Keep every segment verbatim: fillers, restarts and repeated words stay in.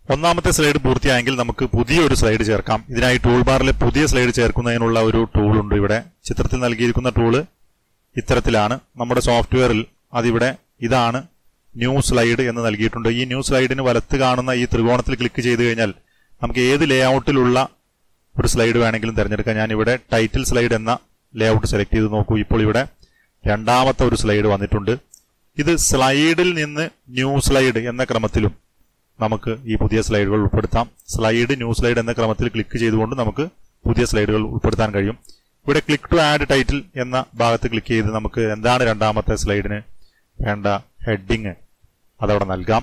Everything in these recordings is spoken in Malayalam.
ഒന്നാമത്തെ സ്ലൈഡ് പൂർത്തിയായെങ്കിൽ നമുക്ക് പുതിയൊരു സ്ലൈഡ് ചേർക്കാം. ഇതിനായി ടൂൾ ബാറിൽ പുതിയ സ്ലൈഡ് ചേർക്കുന്നതിനുള്ള ഒരു ടൂൾ ഉണ്ട്. ഇവിടെ ചിത്രത്തിൽ നൽകിയിരിക്കുന്ന ടൂള് ഇത്തരത്തിലാണ്. നമ്മുടെ സോഫ്റ്റ്വെയറിൽ അതിവിടെ ഇതാണ് ന്യൂ സ്ലൈഡ് എന്ന് നൽകിയിട്ടുണ്ട്. ഈ ന്യൂ സ്ലൈഡിന് വലത്ത് കാണുന്ന ഈ ത്രികോണത്തിൽ ക്ലിക്ക് ചെയ്ത് കഴിഞ്ഞാൽ നമുക്ക് ഏത് ലേ ഔട്ടിലുള്ള ഒരു സ്ലൈഡ് വേണമെങ്കിലും തിരഞ്ഞെടുക്കാം. ഞാൻ ഇവിടെ ടൈറ്റിൽ സ്ലൈഡ് എന്ന ലേ ഔട്ട് സെലക്ട് ചെയ്ത് നോക്കൂ. ഇപ്പോൾ ഇവിടെ രണ്ടാമത്തെ ഒരു സ്ലൈഡ് വന്നിട്ടുണ്ട്. ഇത് സ്ലൈഡിൽ നിന്ന് ന്യൂ സ്ലൈഡ് എന്ന ക്രമത്തിലും നമുക്ക് ഈ പുതിയ സ്ലൈഡുകൾ ഉൾപ്പെടുത്താം. സ്ലൈഡ് ന്യൂ സ്ലൈഡ് എന്ന ക്രമത്തിൽ ക്ലിക്ക് ചെയ്തുകൊണ്ട് നമുക്ക് പുതിയ സ്ലൈഡുകൾ ഉൾപ്പെടുത്താൻ കഴിയും. ഇവിടെ ക്ലിക്ക് ടു ആഡ് ടൈറ്റിൽ എന്ന ഭാഗത്ത് ക്ലിക്ക് ചെയ്ത് നമുക്ക് എന്താണ് രണ്ടാമത്തെ സ്ലൈഡിന് വേണ്ട ഹെഡിങ് അതവിടെ നൽകാം.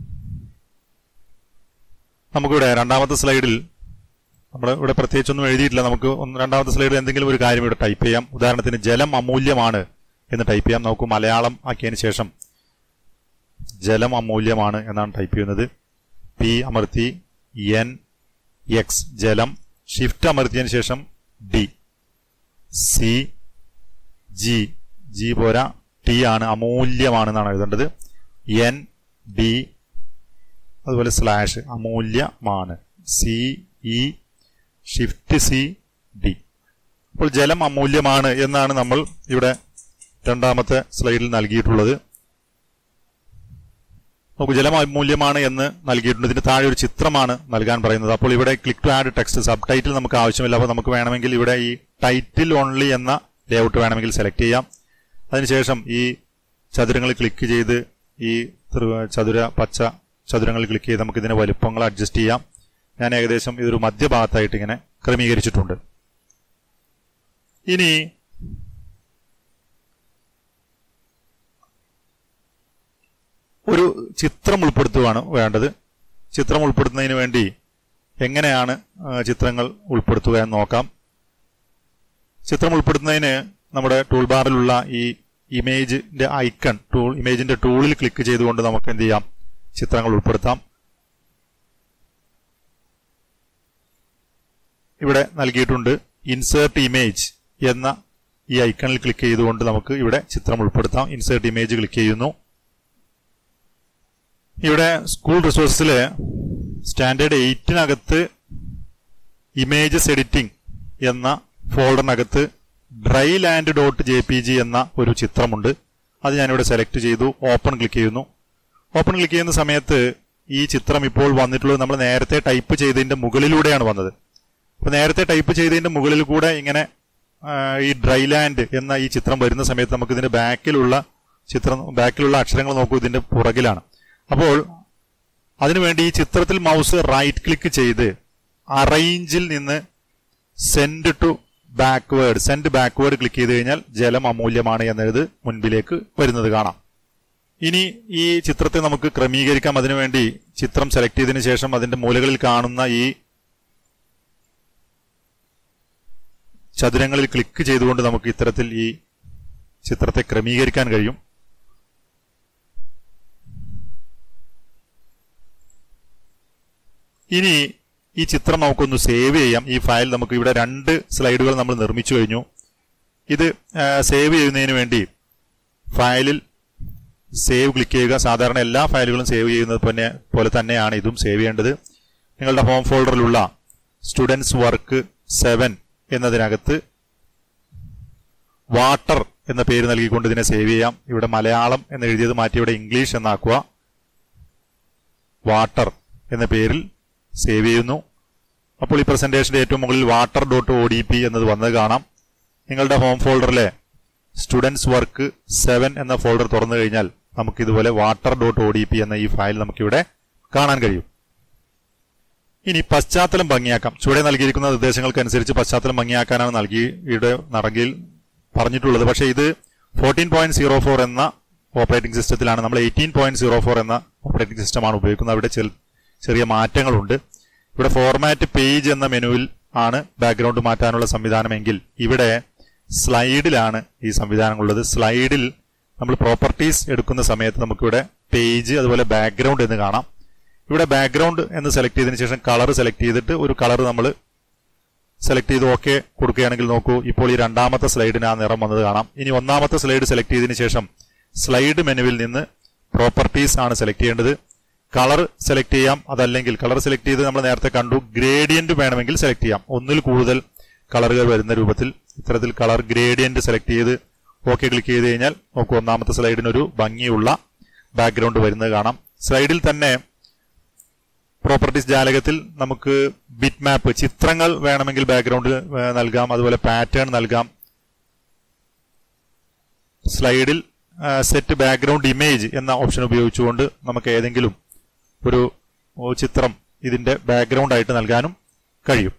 നമുക്കിവിടെ രണ്ടാമത്തെ സ്ലൈഡിൽ നമ്മൾ ഇവിടെ പ്രത്യേകിച്ചൊന്നും എഴുതിയിട്ടില്ല. നമുക്ക് ഒന്ന് രണ്ടാമത്തെ സ്ലൈഡിൽ എന്തെങ്കിലും ഒരു കാര്യം ഇവിടെ ടൈപ്പ് ചെയ്യാം. ഉദാഹരണത്തിന് ജലം അമൂല്യമാണ് എന്ന് ടൈപ്പ് ചെയ്യാം. നമുക്ക് മലയാളം ആക്കിയതിന് ശേഷം ജലം അമൂല്യമാണ് എന്നാണ് ടൈപ്പ് ചെയ്യുന്നത്. പി അമർത്തി എൻ എക്സ് ജലം, ഷിഫ്റ്റ് അമർത്തിയതിന് ശേഷം ഡി, സി, ജി, ജി പോരാ ടി ആണ്, അമൂല്യമാണെന്നാണ് എഴുതേണ്ടത്. എൻ ഡി അതുപോലെ സ്ലാഷ് അമൂല്യമാണ്, C E shift C D. അപ്പോൾ ജലം അമൂല്യമാണ് എന്നാണ് നമ്മൾ ഇവിടെ രണ്ടാമത്തെ സ്ലൈഡിൽ നൽകിയിട്ടുള്ളത്. നമുക്ക് ജലം അമൂല്യമാണ് എന്ന് നൽകിയിട്ടുണ്ട്. ഇതിന് താഴെ ഒരു ചിത്രമാണ് നൽകാൻ പറയുന്നത്. അപ്പോൾ ഇവിടെ click to add text, subtitle നമുക്ക് ആവശ്യമില്ല. അപ്പോൾ നമുക്ക് വേണമെങ്കിൽ ഇവിടെ ഈ ടൈറ്റിൽ ഓൺലി എന്ന ലേഔട്ട് വേണമെങ്കിൽ സെലക്ട് ചെയ്യാം. അതിനുശേഷം ഈ ചതുരങ്ങളിൽ ക്ലിക്ക് ചെയ്ത് ഈ ചതുര പച്ച ചതുരങ്ങളിൽ ക്ലിക്ക് ചെയ്ത് നമുക്ക് ഇതിന്റെ വലുപ്പങ്ങൾ അഡ്ജസ്റ്റ് ചെയ്യാം. ഞാൻ ഏകദേശം ഇതൊരു മധ്യഭാഗത്തായിട്ട് ഇങ്ങനെ ക്രമീകരിച്ചിട്ടുണ്ട്. ഇനി ഒരു ചിത്രം ഉൾപ്പെടുത്തുകയാണ് വേണ്ടത്. ചിത്രം ഉൾപ്പെടുത്തുന്നതിന് വേണ്ടി എങ്ങനെയാണ് ചിത്രങ്ങൾ ഉൾപ്പെടുത്തുക എന്ന് നോക്കാം. ചിത്രം ഉൾപ്പെടുത്തുന്നതിന് നമ്മുടെ ടൂൾ ബാറിലുള്ള ഈ ഇമേജിന്റെ ഐക്കൺ ടൂൾ ഇമേജിന്റെ ടൂളിൽ ക്ലിക്ക് ചെയ്തുകൊണ്ട് നമുക്ക് എന്ത് ചെയ്യാം, ചിത്രങ്ങൾ ഉൾപ്പെടുത്താം. ഇവിടെ നൽകിയിട്ടുണ്ട് ഇൻസേർട്ട് ഇമേജ് എന്ന ഈ ഐക്കണിൽ ക്ലിക്ക് ചെയ്തുകൊണ്ട് നമുക്ക് ഇവിടെ ചിത്രം ഉൾപ്പെടുത്താം. ഇൻസേർട്ട് ഇമേജ് ക്ലിക്ക് ചെയ്യുന്നു. ഇവിടെ സ്കൂൾ റിസോഴ്സിലെ സ്റ്റാൻഡേർഡ് എയ്റ്റിനകത്ത് ഇമേജസ് എഡിറ്റിംഗ് എന്ന ഫോൾഡറിനകത്ത് dry land dot J P G എന്ന ഒരു ചിത്രമുണ്ട്. അത് ഞാനിവിടെ സെലക്ട് ചെയ്തു, ഓപ്പൺ ക്ലിക്ക് ചെയ്യുന്നു. ഓപ്പൺ ക്ലിക്ക് ചെയ്യുന്ന സമയത്ത് ഈ ചിത്രം ഇപ്പോൾ വന്നിട്ടുള്ളത് നമ്മൾ നേരത്തെ ടൈപ്പ് ചെയ്തതിന്റെ മുകളിലൂടെയാണ് വന്നത്. അപ്പൊ നേരത്തെ ടൈപ്പ് ചെയ്തതിന്റെ മുകളിൽ കൂടെ ഇങ്ങനെ ഈ ഡ്രൈ ലാൻഡ് എന്ന ഈ ചിത്രം വരുന്ന സമയത്ത് നമുക്ക് ഇതിന്റെ ബാക്കിലുള്ള ചിത്രം ബാക്കിലുള്ള അക്ഷരങ്ങൾ നോക്കൂ, ഇതിന്റെ പുറകിലാണ്. അപ്പോൾ അതിനുവേണ്ടി ഈ ചിത്രത്തിൽ മൗസ് റൈറ്റ് ക്ലിക്ക് ചെയ്ത് അറേഞ്ചിൽ നിന്ന് send to backward send backward click ചെയ്ത് കഴിഞ്ഞാൽ ജലം അമൂല്യമാണ് എന്നത് മുൻപിലേക്ക് വരുന്നത് കാണാം. ഇനി ഈ ചിത്രത്തെ നമുക്ക് ക്രമീകരിക്കാം. അതിനുവേണ്ടി ചിത്രം സെലക്ട് ചെയ്തതിനു ശേഷം അതിന്റെ മൂലകളിൽ കാണുന്ന ഈ ചതുരങ്ങളിൽ ക്ലിക്ക് ചെയ്തുകൊണ്ട് നമുക്ക് ഇത്തരത്തിൽ ഈ ചിത്രത്തെ ക്രമീകരിക്കാൻ കഴിയും. ഇനി ഈ ചിത്രം നമുക്കൊന്ന് സേവ് ചെയ്യാം. ഈ ഫയൽ നമുക്ക് ഇവിടെ രണ്ട് സ്ലൈഡുകൾ നമ്മൾ നിർമ്മിച്ചു കഴിഞ്ഞു. ഇത് സേവ് ചെയ്യുന്നതിന് വേണ്ടി ഫയലിൽ സേവ് ക്ലിക്ക് ചെയ്യുക. സാധാരണ എല്ലാ ഫയലുകളും സേവ് ചെയ്യുന്നത് പോലെ തന്നെയാണ് ഇതും സേവ് ചെയ്യേണ്ടത്. നിങ്ങളുടെ ഹോം ഫോൾഡറിലുള്ള സ്റ്റുഡൻസ് വർക്ക് സെവൻ എന്നതിനകത്ത് വാട്ടർ എന്ന പേര് നൽകിക്കൊണ്ട് ഇതിനെ സേവ് ചെയ്യാം. ഇവിടെ മലയാളം എന്ന് എഴുതിയത് മാറ്റി ഇവിടെ ഇംഗ്ലീഷ് എന്നാക്കുക. വാട്ടർ എന്ന പേരിൽ സേവ് ചെയ്യുന്നു. അപ്പോൾ ഈ പ്രസന്റേഷന്റെ ഏറ്റവും മുകളിൽ water dot O D P എന്നത് വന്നത് കാണാം. നിങ്ങളുടെ ഹോം ഫോൾഡറിലെ സ്റ്റുഡൻസ് വർക്ക് സെവൻ എന്ന ഫോൾഡർ തുറന്നു കഴിഞ്ഞാൽ നമുക്ക് ഇതുപോലെ water dot O D P എന്ന ഈ ഫയൽ നമുക്കിവിടെ കാണാൻ കഴിയും. ഇനി പശ്ചാത്തലം ഭംഗിയാക്കാം. ചുവടെ നൽകിയിരിക്കുന്ന നിർദ്ദേശങ്ങൾക്കനുസരിച്ച് പശ്ചാത്തലം ഭംഗിയാക്കാനാണ് നൽകിയുടെ നടകിൽ പറഞ്ഞിട്ടുള്ളത്. പക്ഷേ ഇത് ഫോർട്ടീൻ പോയിന്റ് സീറോ ഫോർ എന്ന ഓപ്പറേറ്റിംഗ് സിസ്റ്റത്തിലാണ്. നമ്മൾ എയ്റ്റീൻ പോയിന്റ് സീറോ ഫോർ എന്ന ഓപ്പറേറ്റിംഗ് സിസ്റ്റമാണ് ഉപയോഗിക്കുന്നത്. അവിടെ ചെറിയ മാറ്റങ്ങളുണ്ട്. ഇവിടെ ഫോർമാറ്റ് പേജ് എന്ന മെനുവിൽ ആണ് ബാക്ക്ഗ്രൗണ്ട് മാറ്റാനുള്ള സംവിധാനമെങ്കിൽ ഇവിടെ സ്ലൈഡിലാണ് ഈ സംവിധാനങ്ങളുള്ളത്. സ്ലൈഡിൽ നമ്മൾ പ്രോപ്പർട്ടീസ് എടുക്കുന്ന സമയത്ത് നമുക്കിവിടെ പേജ് അതുപോലെ ബാക്ക്ഗ്രൗണ്ട് എന്ന് കാണാം. ഇവിടെ ബാക്ക്ഗ്രൗണ്ട് എന്ന് സെലക്ട് ചെയ്തതിനു ശേഷം കളർ സെലക്ട് ചെയ്തിട്ട് ഒരു കളർ നമ്മൾ സെലക്ട് ചെയ്ത് ഓക്കെ കൊടുക്കുകയാണെങ്കിൽ നോക്കൂ, ഇപ്പോൾ ഈ രണ്ടാമത്തെ സ്ലൈഡിന് ആ നിറം വന്നത് കാണാം. ഇനി ഒന്നാമത്തെ സ്ലൈഡ് സെലക്ട് ചെയ്തതിനു ശേഷം സ്ലൈഡ് മെനുവിൽ നിന്ന് പ്രോപ്പർട്ടീസ് ആണ് സെലക്ട് ചെയ്യേണ്ടത്. കളർ സെലക്ട് ചെയ്യാം. അതല്ലെങ്കിൽ കളർ സെലക്ട് ചെയ്ത് നമ്മൾ നേരത്തെ കണ്ടു ഗ്രേഡിയന്റ് വേണമെങ്കിൽ സെലക്ട് ചെയ്യാം. ഒന്നിൽ കൂടുതൽ കളറുകൾ വരുന്ന രൂപത്തിൽ ഇത്തരത്തിൽ കളർ ഗ്രേഡിയന്റ് സെലക്ട് ചെയ്ത് ഓക്കെ ക്ലിക്ക് ചെയ്ത് കഴിഞ്ഞാൽ നമുക്ക് ഒന്നാമത്തെ സ്ലൈഡിനൊരു ഭംഗിയുള്ള ബാക്ക്ഗ്രൗണ്ട് വരുന്നത് കാണാം. സ്ലൈഡിൽ തന്നെ പ്രോപ്പർട്ടീസ് ജാലകത്തിൽ നമുക്ക് ബിറ്റ് മാപ്പ് ചിത്രങ്ങൾ വേണമെങ്കിൽ ബാക്ക്ഗ്രൗണ്ട് നൽകാം. അതുപോലെ പാറ്റേൺ നൽകാം. സ്ലൈഡിൽ സെറ്റ് ബാക്ക്ഗ്രൗണ്ട് ഇമേജ് എന്ന ഓപ്ഷൻ ഉപയോഗിച്ചുകൊണ്ട് നമുക്ക് ഏതെങ്കിലും ഒരു ചിത്രം ഇതിന്റെ ബാക്ക്ഗ്രൗണ്ട് ആയിട്ട് നൽകാനും കഴിയും.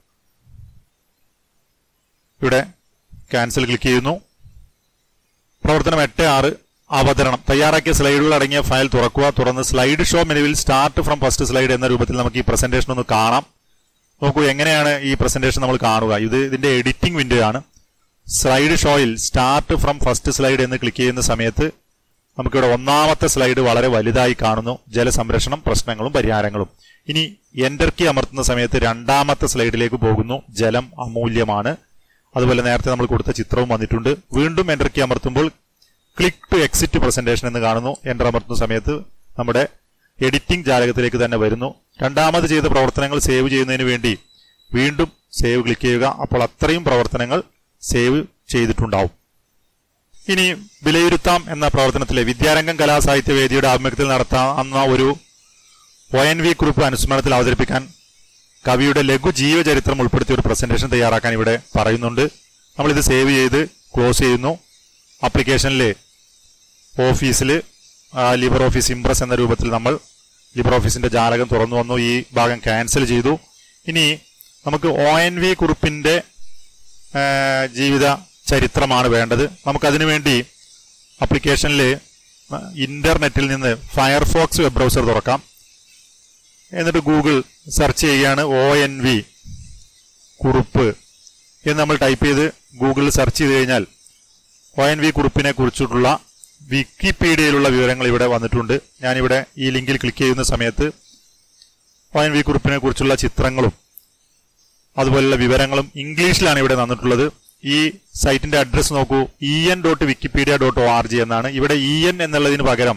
ഇവിടെ ക്യാൻസൽ ക്ലിക്ക് ചെയ്യുന്നു. പ്രവർത്തനം എട്ട് ആറ് അവതരണം. തയ്യാറാക്കിയ സ്ലൈഡുകൾ അടങ്ങിയ ഫയൽ തുറക്കുക. തുറന്ന് സ്ലൈഡ് ഷോ മെനുവിൽ സ്റ്റാർട്ട് ഫ്രം ഫസ്റ്റ് സ്ലൈഡ് എന്ന രൂപത്തിൽ നമുക്ക് ഈ പ്രസന്റേഷൻ ഒന്ന് കാണാം. നോക്കൂ എങ്ങനെയാണ് ഈ പ്രസന്റേഷൻ നമ്മൾ കാണുക. ഇത് ഇതിന്റെ എഡിറ്റിംഗ് വിൻഡോ ആണ്. സ്ലൈഡ് ഷോയിൽ സ്റ്റാർട്ട് ഫ്രം ഫസ്റ്റ് സ്ലൈഡ് എന്ന് ക്ലിക്ക് ചെയ്യുന്ന സമയത്ത് നമുക്കിവിടെ ഒന്നാമത്തെ സ്ലൈഡ് വളരെ വലുതായി കാണുന്നു. ജലസംരക്ഷണം, പ്രശ്നങ്ങളും പരിഹാരങ്ങളും. ഇനി എന്റർ കീ അമർത്തുന്ന സമയത്ത് രണ്ടാമത്തെ സ്ലൈഡിലേക്ക് പോകുന്നു. ജലം അമൂല്യമാണ്. അതുപോലെ നേരത്തെ നമ്മൾ കൊടുത്ത ചിത്രവും വന്നിട്ടുണ്ട്. വീണ്ടും എന്റർ കീ അമർത്തുമ്പോൾ ക്ലിക്ക് ടു എക്സിറ്റ് പ്രസന്റേഷൻ എന്ന് കാണുന്നു. എന്റർ അമർത്തുന്ന സമയത്ത് നമ്മുടെ എഡിറ്റിംഗ് ജാലകത്തിലേക്ക് തന്നെ വരുന്നു. രണ്ടാമത് ചെയ്ത പ്രവർത്തനങ്ങൾ സേവ് ചെയ്യുന്നതിന് വേണ്ടി വീണ്ടും സേവ് ക്ലിക്ക് ചെയ്യുക. അപ്പോൾ അത്രയും പ്രവർത്തനങ്ങൾ സേവ് ചെയ്തിട്ടുണ്ടാവും. ഇനി വിലയിരുത്താം എന്ന പ്രവർത്തനത്തിലെ വിദ്യാരംഗം കലാസാഹിത്യ വേദിയുടെ ആഭിമുഖ്യത്തിൽ നടത്താവുന്ന ഒരു ഒ എൻ വി കുറിപ്പ് അനുസ്മരണത്തിൽ അവതരിപ്പിക്കാൻ കവിയുടെ ലഘു ജീവചരിത്രം ഉൾപ്പെടുത്തിയ ഒരു പ്രസന്റേഷൻ തയ്യാറാക്കാൻ ഇവിടെ പറയുന്നുണ്ട്. നമ്മളിത് സേവ് ചെയ്ത് ക്ലോസ് ചെയ്യുന്നു. ആപ്ലിക്കേഷനിലെ ഓഫീസിൽ ലിബർ ഓഫീസ് ഇംപ്രസ് എന്ന രൂപത്തിൽ നമ്മൾ ലിബർ ഓഫീസിന്റെ ജാലകം തുറന്നു വന്നു. ഈ ഭാഗം ക്യാൻസൽ ചെയ്തു. ഇനി നമുക്ക് ഒ എൻ വി കുറിപ്പിന്റെ ജീവിത ചരിത്രമാണ് വേണ്ടത്. നമുക്കതിനു വേണ്ടി ആപ്ലിക്കേഷനിൽ ഇന്റർനെറ്റിൽ നിന്ന് ഫയർഫോക്സ് വെബ് ബ്രൗസർ തുറക്കാം. എന്നിട്ട് ഗൂഗിൾ സെർച്ച് ചെയ്യുകയാണ് ഒ എൻ വി കുറിപ്പ് എന്ന് നമ്മൾ ടൈപ്പ് ചെയ്ത് ഗൂഗിളിൽ സെർച്ച് ചെയ്ത് കഴിഞ്ഞാൽ ഒ എൻ വി കുറിപ്പിനെ കുറിച്ചിട്ടുള്ള വിക്കിപീഡിയയിലുള്ള വിവരങ്ങൾ ഇവിടെ വന്നിട്ടുണ്ട്. ഞാനിവിടെ ഈ ലിങ്കിൽ ക്ലിക്ക് ചെയ്യുന്ന സമയത്ത് ഒ എൻ വി കുറിപ്പിനെ കുറിച്ചുള്ള ചിത്രങ്ങളും അതുപോലുള്ള വിവരങ്ങളും ഇംഗ്ലീഷിലാണ് ഇവിടെ തന്നിട്ടുള്ളത്. ഈ സൈറ്റിന്റെ അഡ്രസ് നോക്കൂ, E N dot Wikipedia dot O R G എന്നാണ്. ഇവിടെ ഇ എൻ എന്നുള്ളതിന് പകരം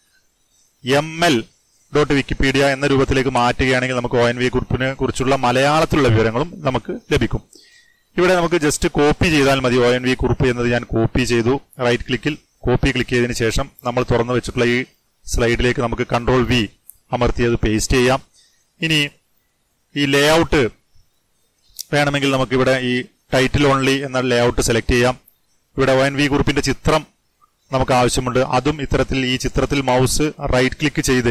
എം എൽ ഡോട്ട് വിക്കിപീഡിയ എന്ന രൂപത്തിലേക്ക് മാറ്റുകയാണെങ്കിൽ നമുക്ക് ഒ എൻ വി കുറിപ്പിനെ കുറിച്ചുള്ള മലയാളത്തിലുള്ള വിവരങ്ങളും നമുക്ക് ലഭിക്കും. ഇവിടെ നമുക്ക് ജസ്റ്റ് കോപ്പി ചെയ്താൽ മതി. ഒ എൻ വി കുറിപ്പ് എന്നത് ഞാൻ കോപ്പി ചെയ്തു. റൈറ്റ് ക്ലിക്കിൽ കോപ്പി ക്ലിക്ക് ചെയ്തതിനു ശേഷം നമ്മൾ തുറന്നു വെച്ചിട്ടുള്ള ഈ സ്ലൈഡിലേക്ക് നമുക്ക് കൺട്രോൾ വി അമർത്തിയത് പേസ്റ്റ് ചെയ്യാം. ഇനി ഈ ലേ ഔട്ട് വേണമെങ്കിൽ നമുക്കിവിടെ ഈ ടൈറ്റിൽ ഓൺലി എന്ന ലേ ഔട്ട് സെലക്ട് ചെയ്യാം. ഇവിടെ ഒ എൻ വി കുറിപ്പിന്റെ ചിത്രം നമുക്ക് ആവശ്യമുണ്ട്. അതും ഇത്തരത്തിൽ ഈ ചിത്രത്തിൽ മൗസ് റൈറ്റ് ക്ലിക്ക് ചെയ്ത്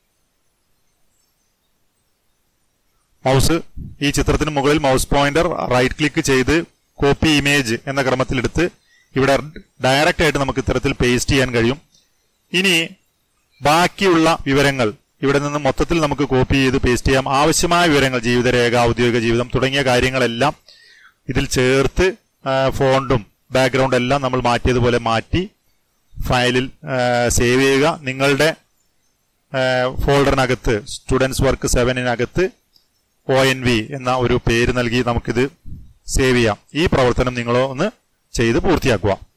മൗസ് ഈ ചിത്രത്തിന് മുകളിൽ മൗസ് പോയിന്റർ റൈറ്റ് ക്ലിക്ക് ചെയ്ത് കോപ്പി ഇമേജ് എന്ന ക്രമത്തിലെടുത്ത് ഇവിടെ ഡയറക്റ്റ് ആയിട്ട് നമുക്ക് ഇത്തരത്തിൽ പേസ്റ്റ് ചെയ്യാൻ കഴിയും. ഇനി ബാക്കിയുള്ള വിവരങ്ങൾ ഇവിടെ നിന്ന് മൊത്തത്തിൽ നമുക്ക് കോപ്പി ചെയ്ത് പേസ്റ്റ് ചെയ്യാം. ആവശ്യമായ വിവരങ്ങൾ, ജീവിതരേഖ, ഔദ്യോഗിക ജീവിതം തുടങ്ങിയ കാര്യങ്ങളെല്ലാം ഇതിൽ ചേർത്ത് ഫോണ്ടും ബാക്ക്ഗ്രൗണ്ട് എല്ലാം നമ്മൾ മാറ്റിയതുപോലെ മാറ്റി ഫയലിൽ സേവ് ചെയ്യുക. നിങ്ങളുടെ ഫോൾഡറിനകത്ത് സ്റ്റുഡൻസ് വർക്ക് സെവനിനകത്ത് ഒ എൻ വി എന്ന ഒരു പേര് നൽകി നമുക്കിത് സേവ് ചെയ്യാം. ഈ പ്രവർത്തനം നിങ്ങളോ ഒന്ന് ചെയ്ത് പൂർത്തിയാക്കുക.